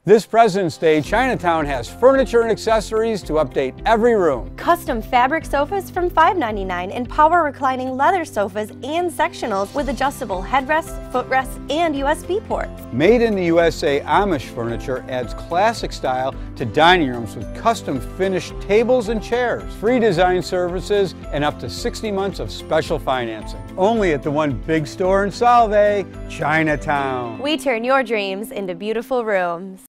This President's Day, Chinatown has furniture and accessories to update every room. Custom fabric sofas from $5.99 and power reclining leather sofas and sectionals with adjustable headrests, footrests, and USB ports. Made in the USA Amish furniture adds classic style to dining rooms with custom finished tables and chairs, free design services, and up to 60 months of special financing. Only at the one big store in Solvay, Chinatown. We turn your dreams into beautiful rooms.